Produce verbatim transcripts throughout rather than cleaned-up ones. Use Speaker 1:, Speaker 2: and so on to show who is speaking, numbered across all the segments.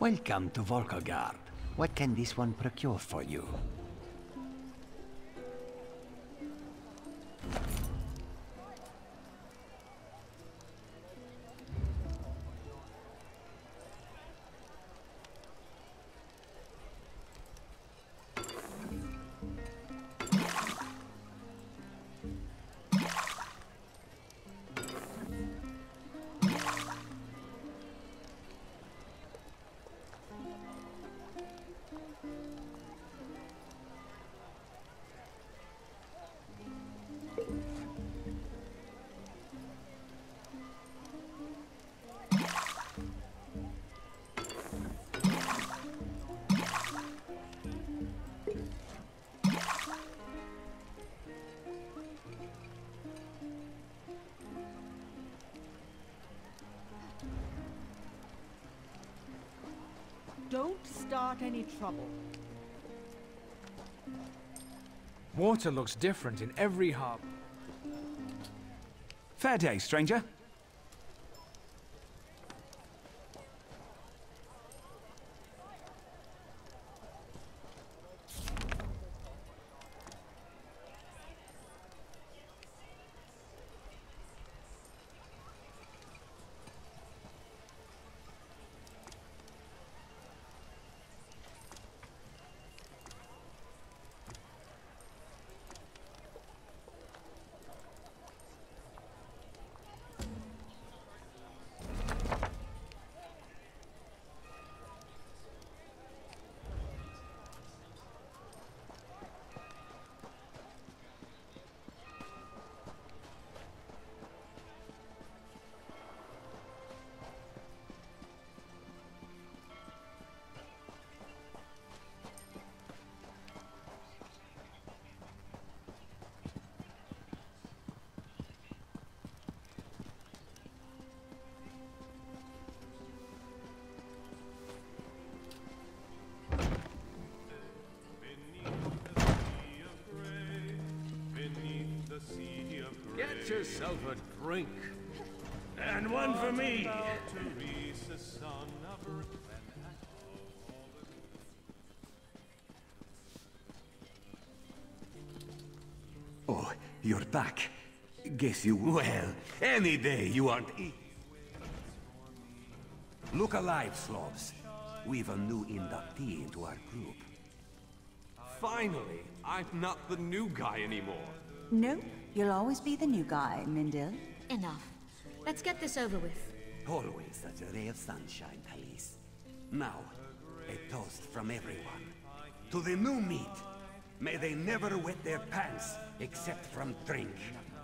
Speaker 1: Welcome to Volkagard. What can this one procure for you?
Speaker 2: Don't start any trouble.
Speaker 3: Water looks different in every hub.
Speaker 4: Fair day, stranger.
Speaker 5: Get yourself a drink. And one for me.
Speaker 1: Oh, you're back. Guess you... Well, any day you aren't e- Look alive, slobs. We've a new inductee into our group.
Speaker 5: Finally, I'm not the new guy anymore.
Speaker 6: No, you'll always be the new guy, Mindil.
Speaker 7: Enough. Let's get this over with.
Speaker 1: Always such a ray of sunshine, Talise. Now, a toast from everyone. To the new meat. May they never wet their pants, except from drink.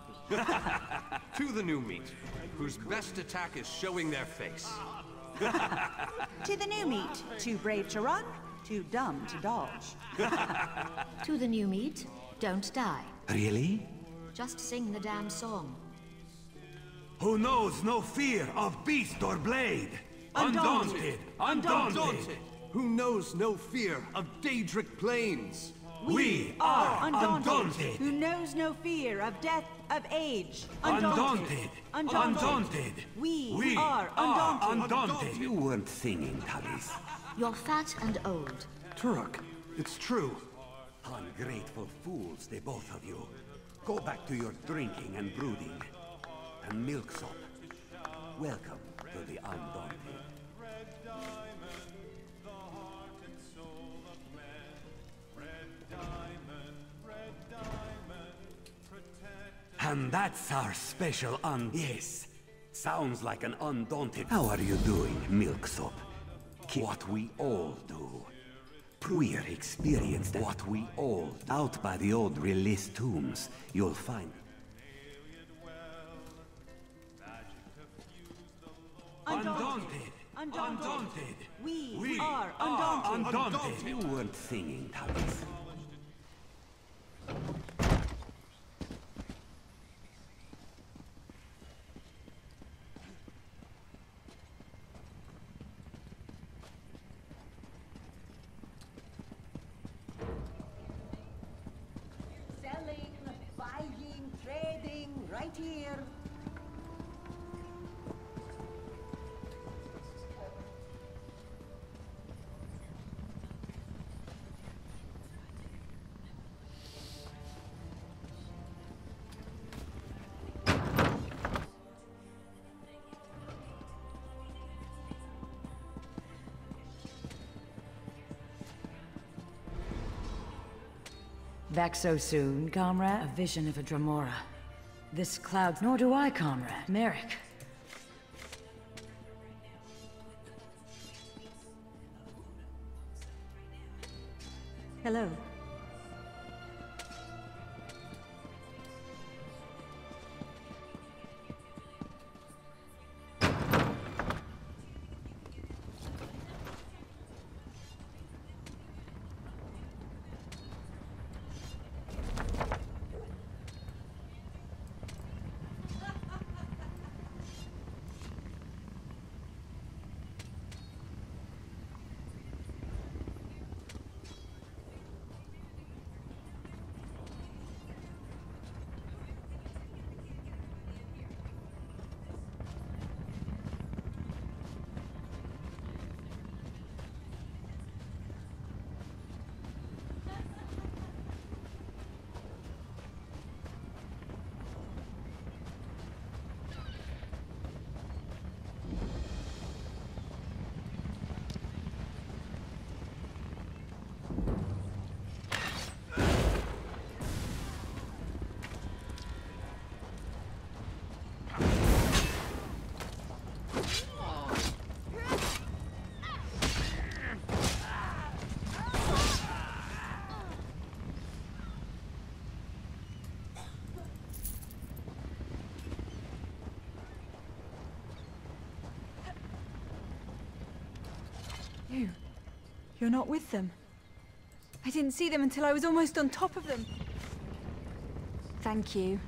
Speaker 5: To the new meat, whose best attack is showing their face.
Speaker 6: To the new meat, too brave to run, too dumb to dodge.
Speaker 7: To the new meat, don't die.
Speaker 1: Really?
Speaker 7: Just sing the damn song.
Speaker 1: Who knows no fear of beast or blade?
Speaker 6: Undaunted.
Speaker 1: Undaunted!
Speaker 5: Undaunted! Who knows no fear of Daedric Plains?
Speaker 1: We are
Speaker 6: Undaunted.
Speaker 1: undaunted!
Speaker 6: Who knows no fear of death, of age.
Speaker 1: Undaunted!
Speaker 6: Undaunted.
Speaker 1: Undaunted!
Speaker 6: We,
Speaker 1: We
Speaker 6: are
Speaker 1: are
Speaker 6: undaunted.
Speaker 1: undaunted! You weren't singing, Talise.
Speaker 7: You're fat and old.
Speaker 1: Turok, it's true. Ungrateful fools, they both of you. Go back to your drinking and brooding. And milksop. Welcome to the Undaunted. And that's our special un- Yes. Sounds like an undaunted- How are you doing, milksop? What we all do. We're experienced at what we all do. Out by the old release tombs, you'll find... Undaunted!
Speaker 6: Undaunted.
Speaker 1: Undaunted!
Speaker 6: We,
Speaker 1: We
Speaker 6: are
Speaker 1: are
Speaker 6: undaunted.
Speaker 1: undaunted! You weren't singing, Talise.
Speaker 2: Selling, buying, trading, right here.
Speaker 4: Back so soon, comrade? A vision of a Dremora. This cloud, nor do I, comrade. Merrick.
Speaker 6: Hello.
Speaker 8: You... You're not with them. I didn't see them until I was almost on top of them. Thank you.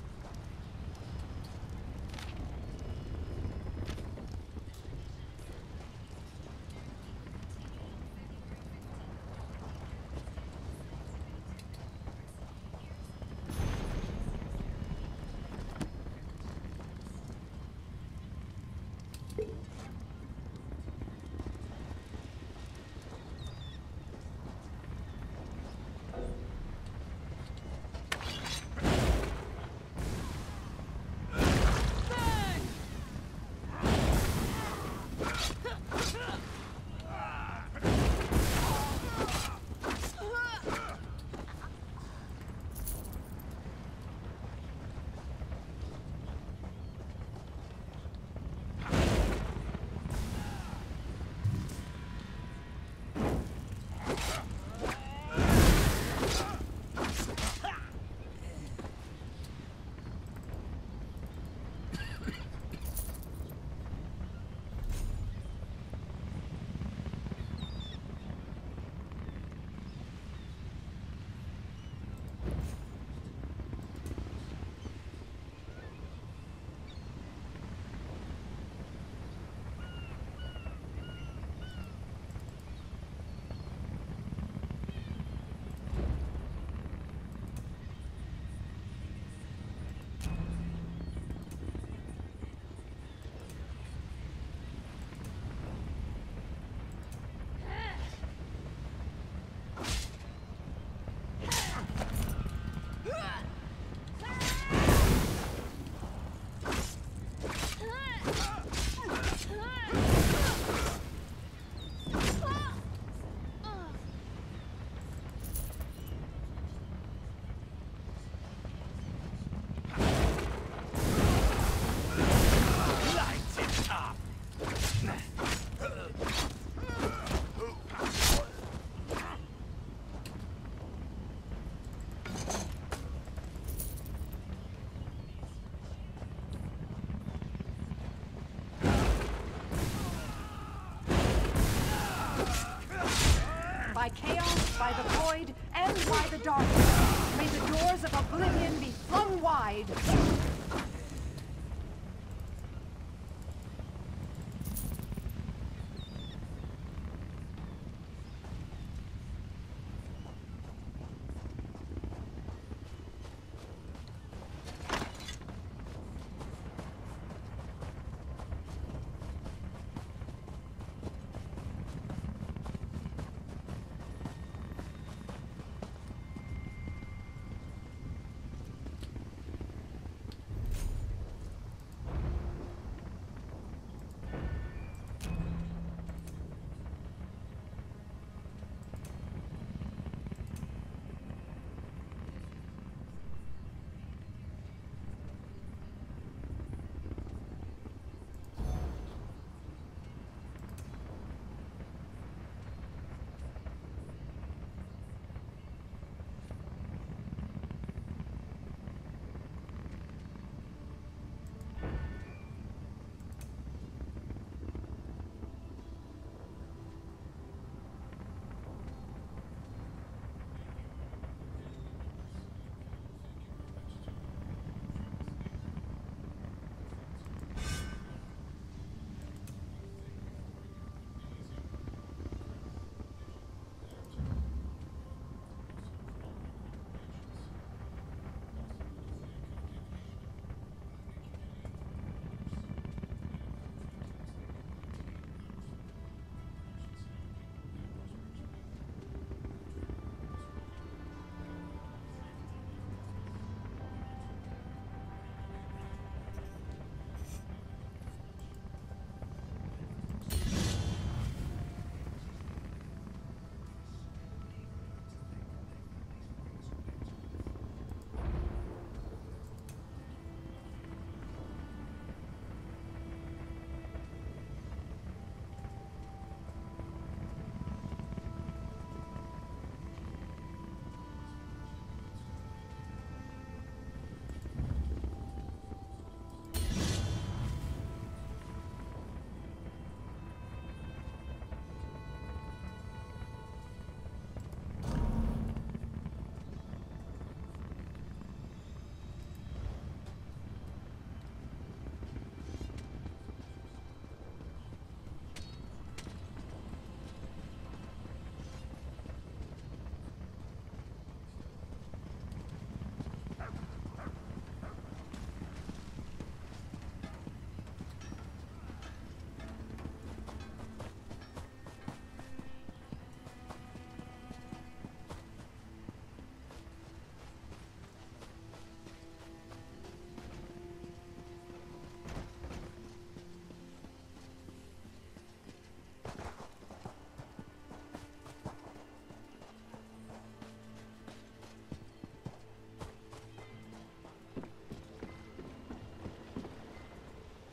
Speaker 6: By chaos, by the void, and by the darkness, may the doors of oblivion be flung wide.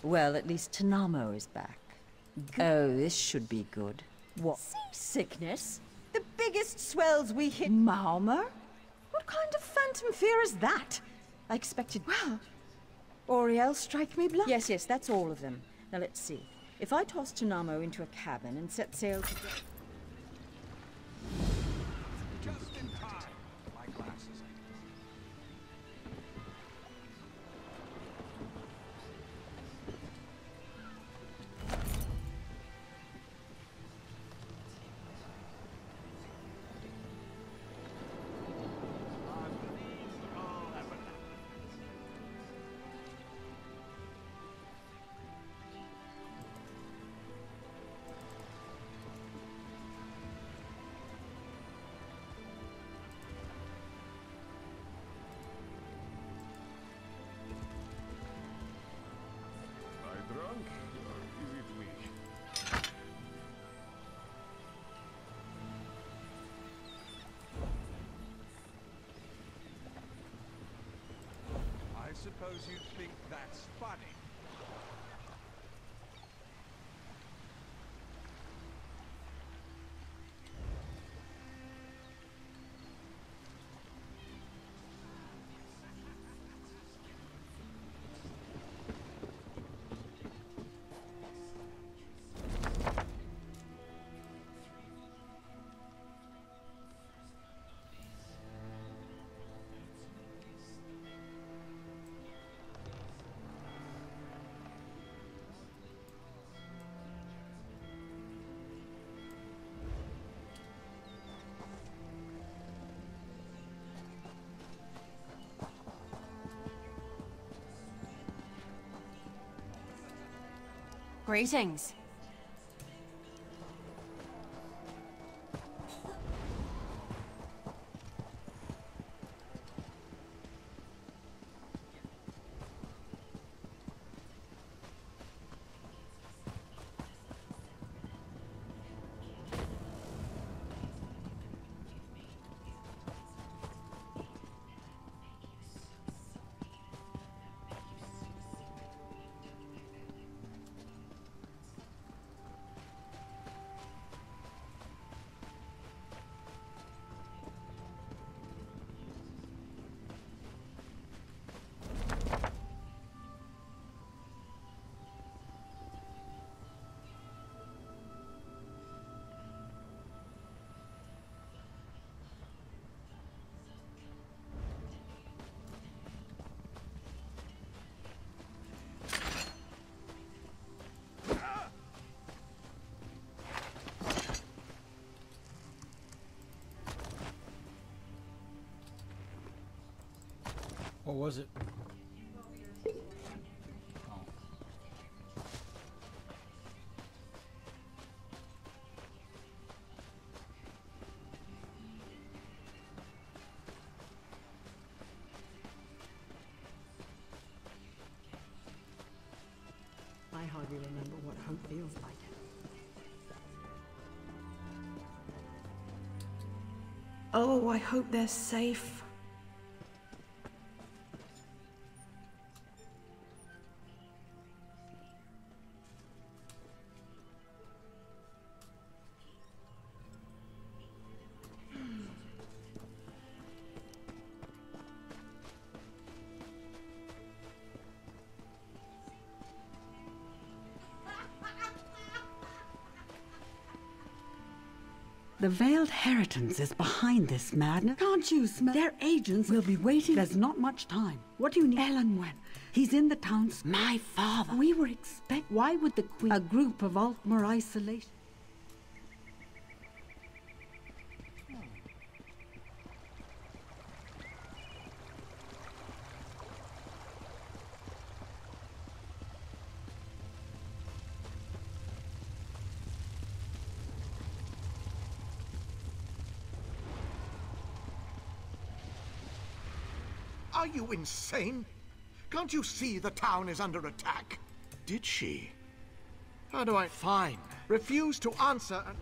Speaker 9: Well, at least Tanamo is back. Good. Oh, this should be good. What? Seasickness? The biggest swells we hit— Malmer? What kind of phantom fear is that? I expected— Well, Oriel, strike me blind. Yes, yes, that's all of them. Now let's see. If I toss Tanamo into a cabin and set sail to—
Speaker 5: Just in time. My glasses. I suppose you think that's funny.
Speaker 6: Greetings.
Speaker 3: What was it?
Speaker 2: I hardly remember what hope feels like. Oh, I hope they're safe.
Speaker 10: The Veiled Heritance is behind this madness. Can't you smell? Their agents will be waiting. There's not much time. What do you need? Ellen Wen. He's in the town. My father. We were expect. Why would the Queen... A group of Altmer isolation...
Speaker 11: Are you insane? Can't you see the town is under attack? Did she? How do I... Fine. Refuse to answer and...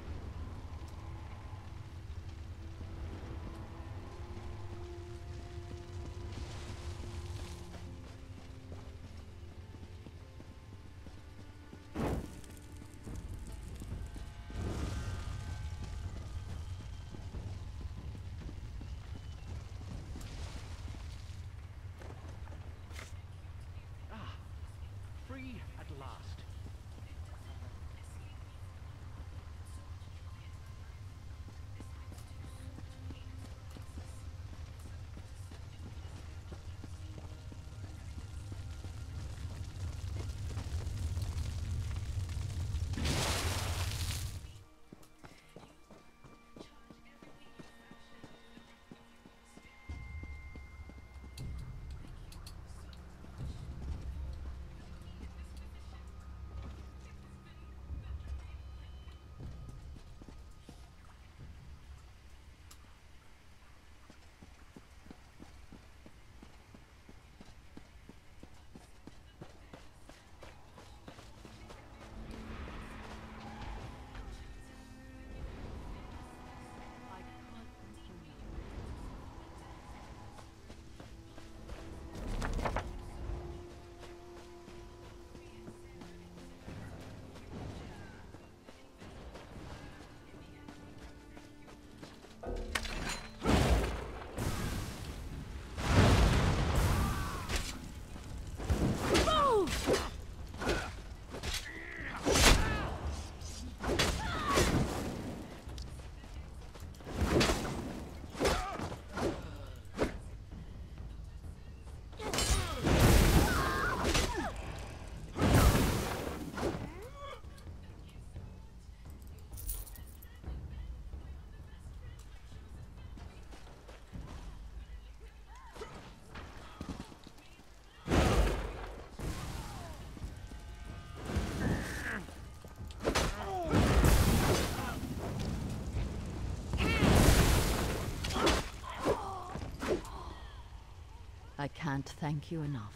Speaker 9: I can't thank you enough.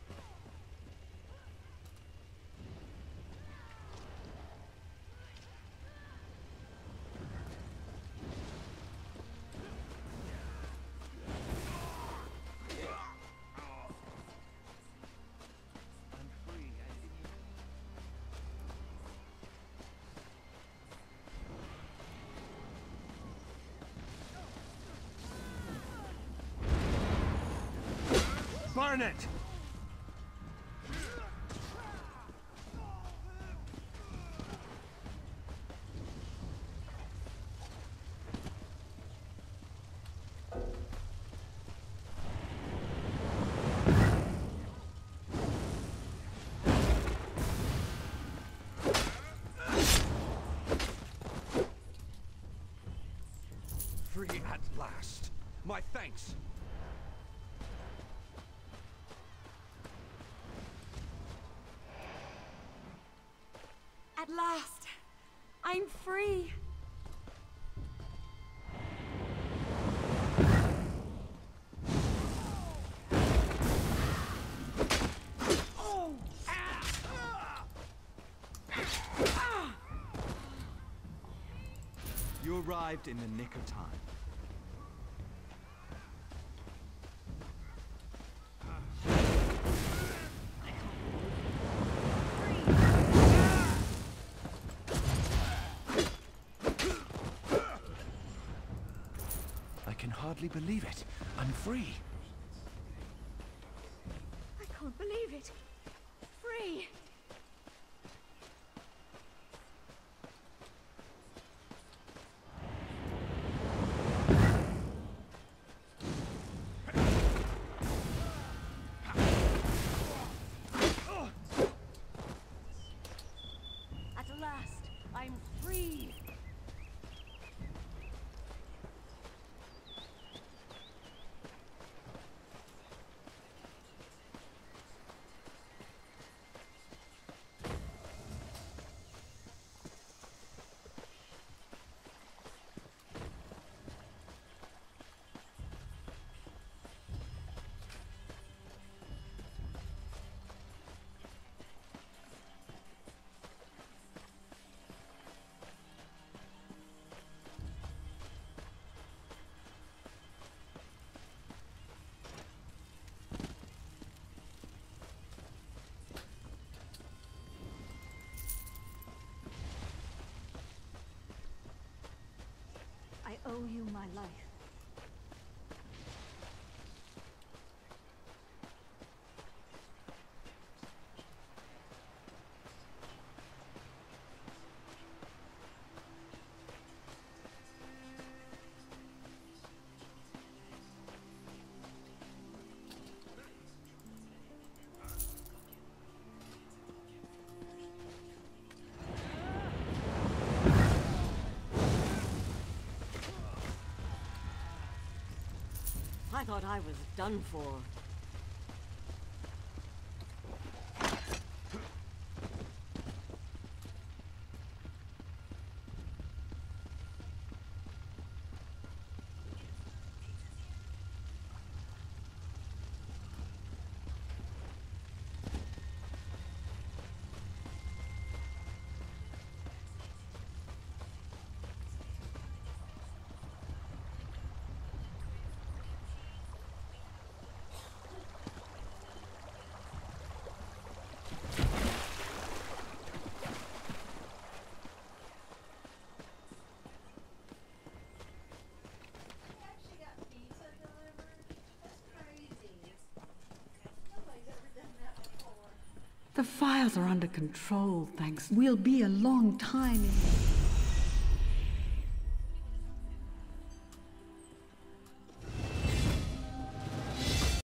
Speaker 5: Burn it! Free at last. My thanks.
Speaker 2: At last, I'm free.
Speaker 12: You arrived in the nick of time. I can hardly believe it. I'm free.
Speaker 2: I can't believe it. Free. At last, I'm free. I owe you my life.
Speaker 13: I thought I was done for.
Speaker 10: The fires are under control, thanks. We'll be a long time in...